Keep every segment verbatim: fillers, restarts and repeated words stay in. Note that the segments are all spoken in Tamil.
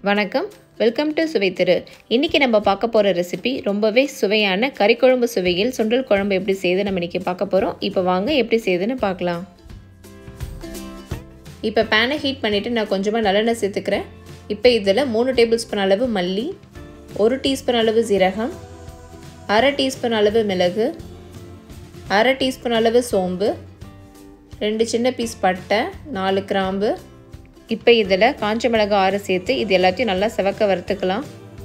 வணக்கம், வெல்கம் டு சுவைத்திரு. இன்றைக்கி நம்ம பார்க்க போகிற ரெசிபி ரொம்பவே சுவையான கறிக்குழம்பு சுவையில் சுண்டல் குழம்பு எப்படி செய்து நம்ம இன்றைக்கி பார்க்க போகிறோம். இப்போ வாங்க எப்படி செய்யுதுன்னு பார்க்கலாம். இப்போ பேனை ஹீட் பண்ணிவிட்டு நான் கொஞ்சமாக நல்லெண்ணெய் சேர்த்துக்கிறேன். இப்போ இதில் மூணு டேபிள் ஸ்பூன் அளவு மல்லி, ஒரு டீஸ்பூன் அளவு சீரகம், அரை டீஸ்பூன் அளவு மிளகு, அரை டீஸ்பூன் அளவு சோம்பு, ரெண்டு சின்ன பீஸ் பட்டை, நாலு கிராம்பு. இப்போ இதில் காஞ்ச மிளகாய் ஆறு சேர்த்து இது எல்லாத்தையும் நல்லா செவக்க வறுத்துக்கலாம்.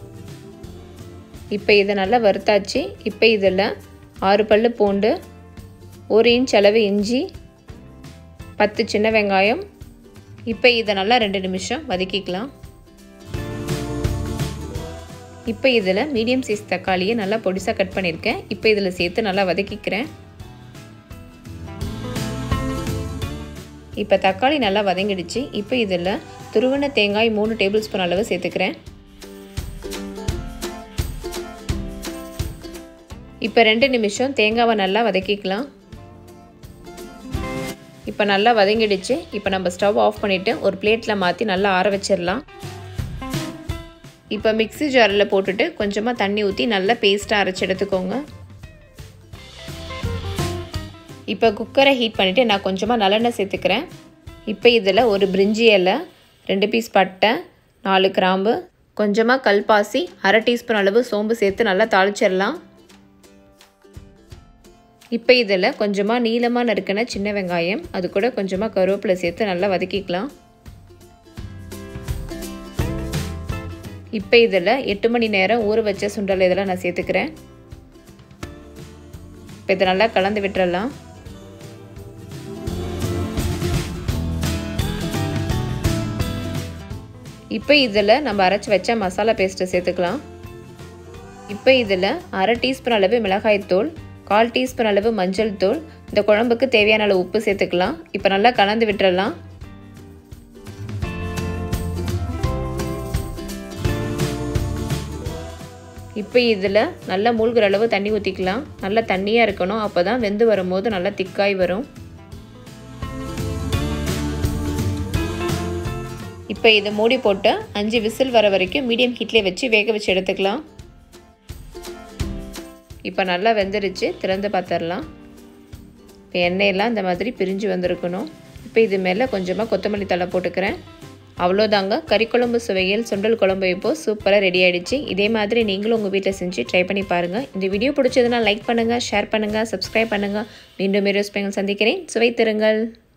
இப்போ இதை நல்லா வறுத்தாச்சு. இப்போ இதில் ஆறு பல்லு பூண்டு, ஒரு இன்ச் அளவு இஞ்சி, பத்து சின்ன வெங்காயம். இப்போ இதை நல்லா ரெண்டு நிமிஷம் வதக்கிக்கலாம். இப்போ இதில் மீடியம் சைஸ் தக்காளியை நல்லா பொடிசாக கட் பண்ணியிருக்கேன். இப்போ இதில் சேர்த்து நல்லா வதக்கிக்கிறேன். இப்போ தக்காளி நல்லா வதங்கிடுச்சு. இப்போ இதில் துருவன தேங்காய் மூணு டேபிள் ஸ்பூன் அளவு சேர்த்துக்கிறேன். இப்போ ரெண்டு நிமிஷம் தேங்காவை நல்லா வதக்கிக்கலாம். இப்போ நல்லா வதங்கிடுச்சு. இப்போ நம்ம ஸ்டவ் ஆஃப் பண்ணிவிட்டு ஒரு பிளேட்டில் மாற்றி நல்லா ஆற வச்சிடலாம். இப்போ மிக்ஸி ஜாரில் போட்டுட்டு கொஞ்சமாக தண்ணி ஊற்றி நல்லா பேஸ்ட்டாக அரைச்சி எடுத்துக்கோங்க. இப்போ குக்கரை ஹீட் பண்ணிவிட்டு நான் கொஞ்சமாக நல்லெண்ணெய் சேர்த்துக்கிறேன். இப்போ இதில் ஒரு பிரிஞ்சி இலை, ரெண்டு பீஸ் பட்டை, நாலு கிராம்பு, கொஞ்சமாக கல்பாசி, அரை டீஸ்பூன் அளவு சோம்பு சேர்த்து நல்லா தாளிச்சிடலாம். இப்போ இதில் கொஞ்சமாக நீளமாக நறுக்கின சின்ன வெங்காயம், அது கூட கொஞ்சமாக கருவேப்பிலை சேர்த்து நல்லா வதக்கிக்கலாம். இப்போ இதில் எட்டு மணி நேரம் ஊற வச்ச சுண்டல் இதெல்லாம் நான் சேர்த்துக்கிறேன். இப்போ இதை நல்லா கலந்து விட்டுறலாம். இப்போ இதில் நம்ம அரைச்சி வச்ச மசாலா பேஸ்ட்டை சேர்த்துக்கலாம். இப்போ இதில் அரை டீஸ்பூன் அளவு மிளகாய்த்தூள், கால் டீஸ்பூன் அளவு மஞ்சள் தூள், இந்த குழம்புக்கு தேவையான அளவு உப்பு சேர்த்துக்கலாம். இப்போ நல்லா கலந்து விட்டுறலாம். இப்போ இதில் நல்லா மூழ்கிற அளவு தண்ணி ஊற்றிக்கலாம். நல்லா தண்ணியாக இருக்கணும், அப்போ தான் வெந்து வரும்போது நல்லா திக்காய் வரும். இப்போ இதை மூடி போட்டு அஞ்சு விசில் வர வரைக்கும் மீடியம் ஹீட்லேயே வச்சு வேக வச்சு எடுத்துக்கலாம். இப்போ நல்லா வெந்துருச்சு, திறந்து பார்த்துடலாம். இப்போ எண்ணெயெல்லாம் இந்த மாதிரி பிரிஞ்சு வந்திருக்கணும். இப்போ இது மேலே கொஞ்சமாக கொத்தமல்லி தழை போட்டுக்கிறேன். அவ்வளோதாங்க, கறிக்குழம்பு சுவையில் சுண்டல் குழம்பு இப்போது சூப்பராக ரெடி ஆகிடுச்சு. இதே மாதிரி நீங்களும் உங்கள் வீட்டில் செஞ்சு ட்ரை பண்ணி பாருங்கள். இந்த வீடியோ பிடிச்சதுன்னா லைக் பண்ணுங்கள், ஷேர் பண்ணுங்கள், சப்ஸ்கிரைப் பண்ணுங்கள். மீண்டும் வீடியோஸ் சந்திக்கிறேன். சுவைத்திருங்கள்.